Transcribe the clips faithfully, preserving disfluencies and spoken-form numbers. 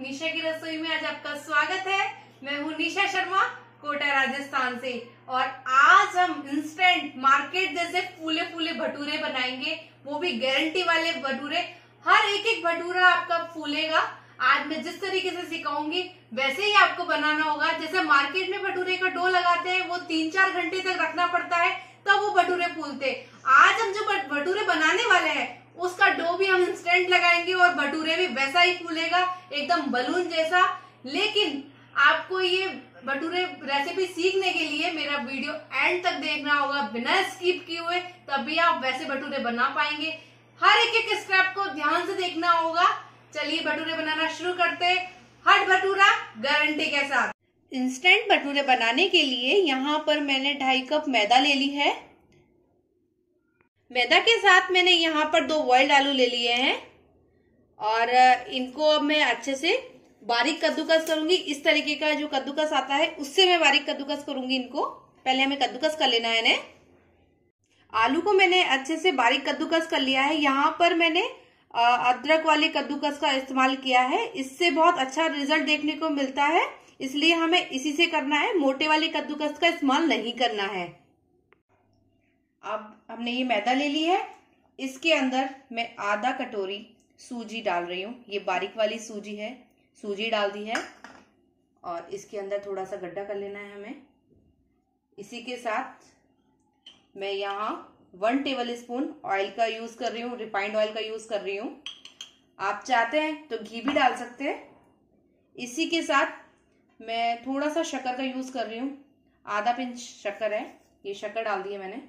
निशा की रसोई में आज आपका स्वागत है। मैं हूँ निशा शर्मा, कोटा राजस्थान से। और आज हम इंस्टेंट मार्केट जैसे फूले फूले भटूरे बनाएंगे, वो भी गारंटी वाले भटूरे। हर एक एक भटूरा आपका फूलेगा। आज मैं जिस तरीके से सिखाऊंगी वैसे ही आपको बनाना होगा। जैसे मार्केट में भटूरे का डो लगाते हैं, वो तीन चार घंटे तक रखना पड़ता है तब वो भटूरे फूलते। आज हम जो भटूरे बनाने वाले हैं उसका डो भी हम इंस्टेंट लगाएंगे और भटूरे भी वैसा ही फूलेगा, एकदम बलून जैसा। लेकिन आपको ये भटूरे रेसिपी सीखने के लिए मेरा वीडियो एंड तक देखना होगा, बिना स्किप किए हुए, तभी आप वैसे भटूरे बना पाएंगे। हर एक एक स्टेप को ध्यान से देखना होगा। चलिए भटूरे बनाना शुरू करते हैं, हट भटूरा गारंटी के साथ। इंस्टेंट भटूरे बनाने के लिए यहाँ पर मैंने ढाई कप मैदा ले ली है। मैदा के साथ मैंने यहाँ पर दो बॉइल्ड आलू ले लिए हैं और इनको अब मैं अच्छे से बारीक कद्दूकस करूंगी। इस तरीके का जो कद्दूकस आता है उससे मैं बारीक कद्दूकस करूंगी इनको। पहले हमें कद्दूकस कर लेना है इन्हें। आलू को मैंने अच्छे से बारीक कद्दूकस कर लिया है। यहाँ पर मैंने अदरक वाले कद्दूकस का इस्तेमाल किया है, इससे बहुत अच्छा रिजल्ट देखने को मिलता है, इसलिए हमें इसी से करना है। मोटे वाले कद्दूकस का इस्तेमाल नहीं करना है। अब हमने ये मैदा ले ली है, इसके अंदर मैं आधा कटोरी सूजी डाल रही हूँ। ये बारीक वाली सूजी है, सूजी डाल दी है और इसके अंदर थोड़ा सा गड्ढा कर लेना है हमें। इसी के साथ मैं यहाँ वन टेबल स्पून ऑयल का यूज कर रही हूँ, रिफाइंड ऑयल का यूज कर रही हूँ। आप चाहते हैं तो घी भी डाल सकते हैं। इसी के साथ मैं थोड़ा सा शक्कर का यूज कर रही हूँ, आधा पिंच शक्कर है, ये शक्कर डाल दी है मैंने।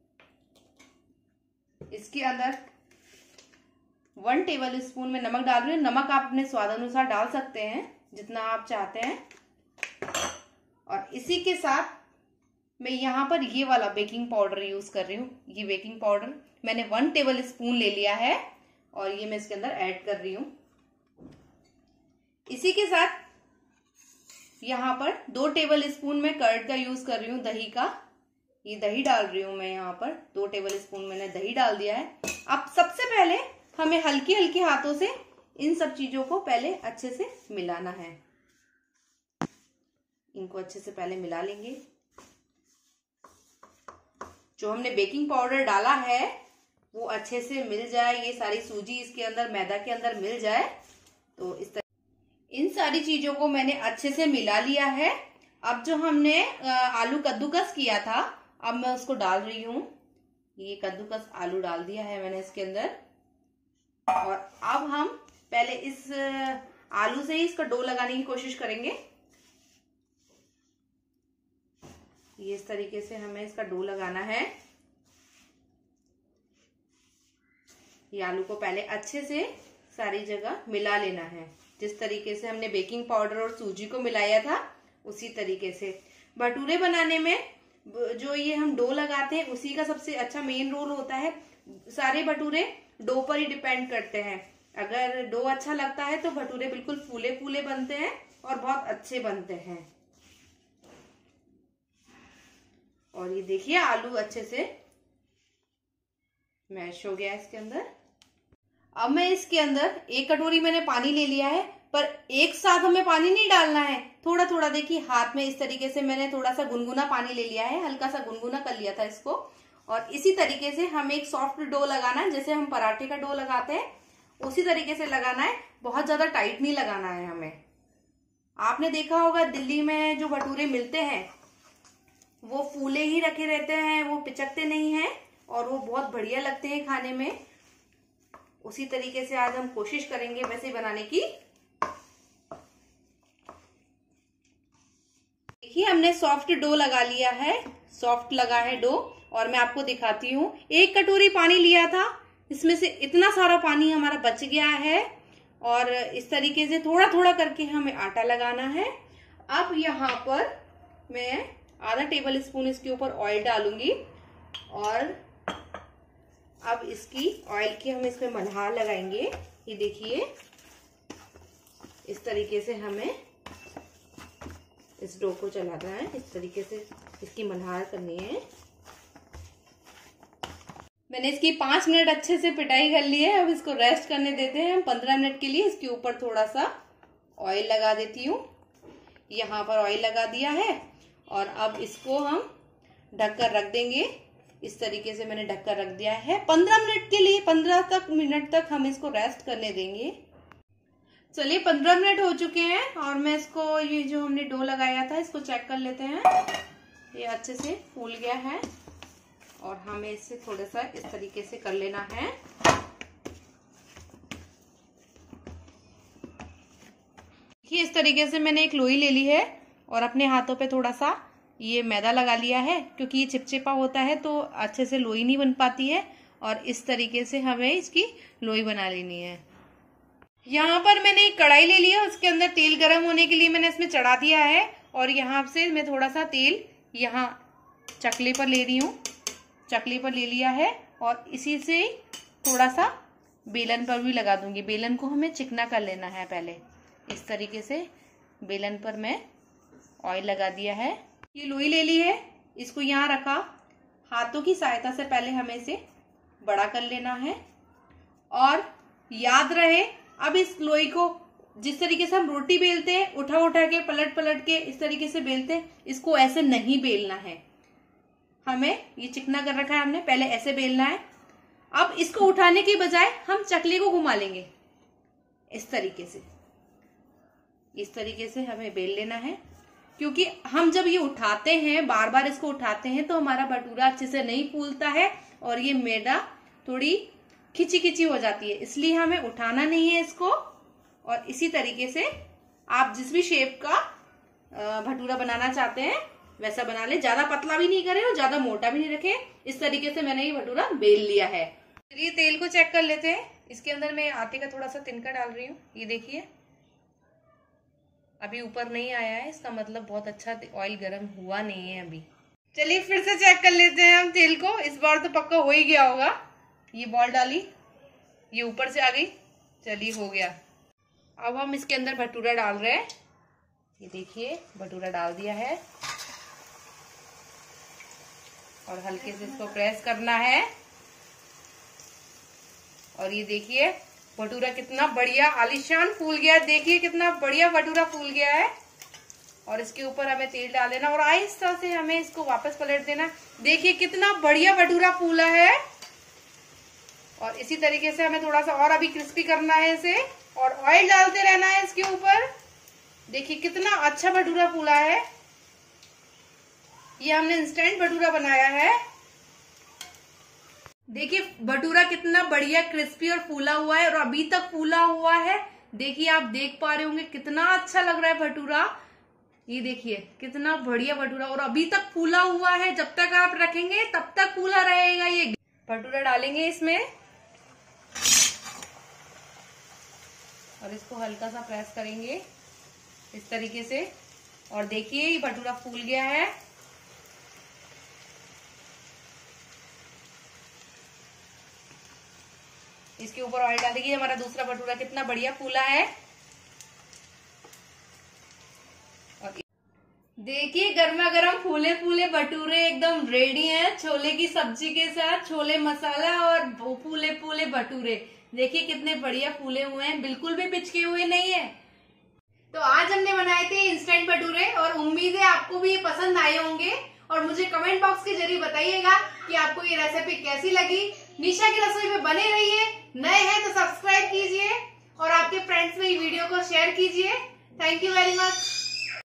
इसके अंदर वन टेबल स्पून में नमक डाल रही हूँ। नमक आप अपने स्वाद अनुसार डाल सकते हैं, जितना आप चाहते हैं। और इसी के साथ मैं यहाँ पर ये वाला बेकिंग पाउडर यूज कर रही हूँ। ये बेकिंग पाउडर मैंने वन टेबल स्पून ले लिया है और ये मैं इसके अंदर ऐड कर रही हूँ। इसी के साथ यहाँ पर दो टेबल स्पून में कर्ड का यूज कर रही हूँ, दही का। ये दही डाल रही हूँ मैं यहाँ पर, दो टेबल स्पून मैंने दही डाल दिया है। अब सबसे पहले हमें हल्की हल्की हाथों से इन सब चीजों को पहले अच्छे से मिलाना है। इनको अच्छे से पहले मिला लेंगे। जो हमने बेकिंग पाउडर डाला है वो अच्छे से मिल जाए, ये सारी सूजी इसके अंदर मैदा के अंदर मिल जाए। तो इस तरह इन सारी चीजों को मैंने अच्छे से मिला लिया है। अब जो हमने आलू कद्दूकस किया था, अब मैं उसको डाल रही हूँ। ये कद्दूकस आलू डाल दिया है मैंने इसके अंदर। और अब हम पहले इस आलू से ही इसका डो लगाने की कोशिश करेंगे। ये इस तरीके से हमें इसका डो लगाना है। ये आलू को पहले अच्छे से सारी जगह मिला लेना है। जिस तरीके से हमने बेकिंग पाउडर और सूजी को मिलाया था उसी तरीके से। भटूरे बनाने में जो ये हम डो लगाते हैं उसी का सबसे अच्छा मेन रोल होता है। सारे भटूरे डो पर ही डिपेंड करते हैं। अगर डो अच्छा लगता है तो भटूरे बिल्कुल फूले फूले बनते हैं और बहुत अच्छे बनते हैं। और ये देखिए आलू अच्छे से मैश हो गया इसके अंदर। अब मैं इसके अंदर एक कटोरी मैंने पानी ले लिया है, पर एक साथ हमें पानी नहीं डालना है, थोड़ा थोड़ा। देखिए हाथ में इस तरीके से मैंने थोड़ा सा गुनगुना पानी ले लिया है, हल्का सा गुनगुना कर लिया था इसको। और इसी तरीके से हमें एक सॉफ्ट डो लगाना है, जैसे हम पराठे का डो लगाते हैं उसी तरीके से लगाना है। बहुत ज्यादा टाइट नहीं लगाना है हमें। आपने देखा होगा दिल्ली में जो भटूरे मिलते हैं वो फूले ही रखे रहते हैं, वो पिचकते नहीं हैं और वो बहुत बढ़िया लगते हैं खाने में। उसी तरीके से आज हम कोशिश करेंगे वैसे बनाने की। देखिए हमने सॉफ्ट डो लगा लिया है, सॉफ्ट लगा है डो। और मैं आपको दिखाती हूँ, एक कटोरी पानी लिया था, इसमें से इतना सारा पानी हमारा बच गया है। और इस तरीके से थोड़ा थोड़ा करके हमें आटा लगाना है। अब यहाँ पर मैं आधा टेबल स्पून इसके ऊपर ऑयल डालूंगी और अब इसकी ऑयल की हम इसमें मल्हार लगाएंगे। ये देखिए इस तरीके से हमें इस डो को चलाना है, इस तरीके से इसकी मल्हार करनी है। मैंने इसकी पांच मिनट अच्छे से पिटाई कर ली है। अब इसको रेस्ट करने देते हैं हम पंद्रह मिनट के लिए। इसके ऊपर थोड़ा सा ऑयल लगा देती हूँ। यहाँ पर ऑयल लगा दिया है और अब इसको हम ढककर रख देंगे। इस तरीके से मैंने ढककर रख दिया है पंद्रह मिनट के लिए। पंद्रह तक मिनट तक हम इसको रेस्ट करने देंगे। चलिए पंद्रह मिनट हो चुके हैं और मैं इसको, ये जो हमने डो लगाया था इसको चेक कर लेते हैं। ये अच्छे से फूल गया है और हमें इसे थोड़ा सा इस तरीके से कर लेना है। देखिए इस तरीके से मैंने एक लोई ले ली है और अपने हाथों पे थोड़ा सा ये मैदा लगा लिया है, क्योंकि ये चिपचिपा होता है तो अच्छे से लोई नहीं बन पाती है। और इस तरीके से हमें इसकी लोई बना लेनी है। यहाँ पर मैंने एक कढ़ाई ले लिया, उसके अंदर तेल गर्म होने के लिए मैंने इसमें चढ़ा दिया है और यहाँ से मैं थोड़ा सा तेल यहाँ चकले पर ले रही हूँ। चकले पर ले लिया है और इसी से थोड़ा सा बेलन पर भी लगा दूंगी। बेलन को हमें चिकना कर लेना है पहले। इस तरीके से बेलन पर मैं ऑयल लगा दिया है। ये लोई ले ली है, इसको यहाँ रखा। हाथों की सहायता से पहले हमें इसे बड़ा कर लेना है और याद रहे अब इस लोई को जिस तरीके से हम रोटी बेलते हैं, उठा उठा के पलट पलट के इस तरीके से बेलते हैं, इसको ऐसे नहीं बेलना है। हमें ये चिकना कर रखा है हमने, पहले ऐसे बेलना है। अब इसको उठाने की बजाय हम चकली को घुमा लेंगे इस तरीके से। इस तरीके से हमें बेल लेना है, क्योंकि हम जब ये उठाते हैं, बार बार इसको उठाते हैं तो हमारा भटूरा अच्छे से नहीं फूलता है और ये मैदा थोड़ी खिंची खिंची हो जाती है। इसलिए हमें उठाना नहीं है इसको। और इसी तरीके से आप जिस भी शेप का भटूरा बनाना चाहते हैं वैसा बना ले। ज्यादा पतला भी नहीं करें और ज्यादा मोटा भी नहीं रखें। इस तरीके से मैंने ये भटूरा बेल लिया है। चलिए तेल को चेक कर लेते हैं। इसके अंदर मैं आटे का थोड़ा सा तिनका डाल रही हूँ। ये देखिए अभी ऊपर नहीं आया है, इसका मतलब बहुत अच्छा ऑयल गर्म हुआ नहीं है अभी। चलिए फिर से चेक कर लेते हैं हम तेल को। इस बार तो पक्का हो ही गया होगा। ये बॉल डाली, ये ऊपर से आ गई। चलिए हो गया। अब हम इसके अंदर भटूरा डाल रहे हैं। ये देखिए भटूरा डाल दिया है और हल्के से इसको प्रेस करना है। और ये देखिए भटूरा कितना बढ़िया आलीशान फूल गया। देखिए कितना बढ़िया भटूरा फूल गया है। और इसके ऊपर हमें तेल डाल देना और आहिस्ता से हमें इसको वापस पलट देना। देखिए कितना बढ़िया भटूरा फूला है। और इसी तरीके से हमें थोड़ा सा और अभी क्रिस्पी करना है इसे और ऑयल डालते रहना है इसके ऊपर। देखिए कितना अच्छा भटूरा फूला है। ये हमने इंस्टेंट भटूरा बनाया है। देखिए भटूरा कितना बढ़िया क्रिस्पी और फूला हुआ है और अभी तक फूला हुआ है। देखिए आप देख पा रहे होंगे कितना अच्छा लग रहा है भटूरा। ये देखिए कितना बढ़िया भटूरा और अभी तक फूला हुआ है। जब तक आप रखेंगे तब तक फूला रहेगा। ये भटूरा डालेंगे इसमें और इसको हल्का सा प्रेस करेंगे इस तरीके से। और देखिए ये भटूरा फूल गया है। इसके ऊपर ऑयल डाल देंगे। हमारा दूसरा भटूरा कितना बढ़िया फूला है। और देखिए गर्मा गर्म फूले फूले भटूरे एकदम रेडी हैं छोले की सब्जी के साथ। छोले मसाला और फूले फूले भटूरे देखिए कितने बढ़िया फूले हुए हैं, बिल्कुल भी पिचके हुए नहीं है। तो आज हमने बनाए थे इंस्टेंट भटूरे और उम्मीद है आपको भी ये पसंद आए होंगे। और मुझे कमेंट बॉक्स के जरिए बताइएगा कि आपको ये रेसिपी कैसी लगी। निशा की रसोई में बने रहिए। नए हैं तो सब्सक्राइब कीजिए और आपके फ्रेंड्स में ये वीडियो को शेयर कीजिए। Thank you very much.